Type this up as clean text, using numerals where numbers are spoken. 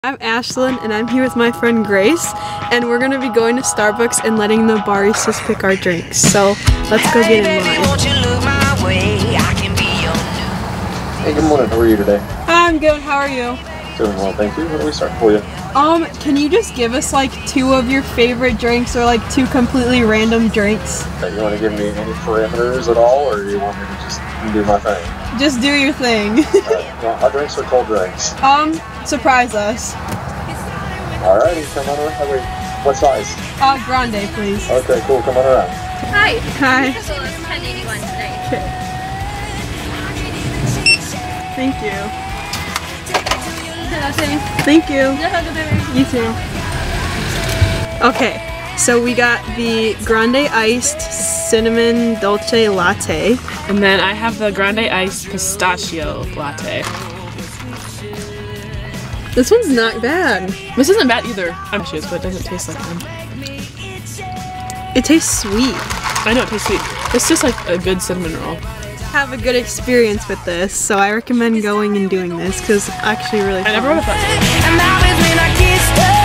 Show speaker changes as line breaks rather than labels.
I'm Ashlyn and I'm here with my friend Grace, and we're going to be going to Starbucks and letting the baristas pick our drinks. So let's go get in line.
Hey, good morning. How are you today?
I'm good. How are you?
Doing well, thank you. What do we start for you?
Can you just give us like 2 of your favorite drinks, or like 2 completely random drinks?
You want to give me any parameters at all, or you want me to just do my thing?
Just do your thing.
Well, my drinks are cold drinks.
Surprise us.
Alrighty, come on around. Wait, what size?
Grande, please.
Okay, cool. Come on around.
Hi.
Hi.
So it's 1081 today.
Okay. Thank you. Thank you. You too. Okay, so we got the grande iced cinnamon dolce latte.
And then I have the grande iced pistachio latte.
This one's not bad.
This isn't bad either. I'm sure, but it doesn't taste like them.
It tastes sweet.
I know it tastes sweet. It's just like a good cinnamon roll.
Have a good experience with this, so I recommend going and doing this because it's actually really fun.
I never would have thought.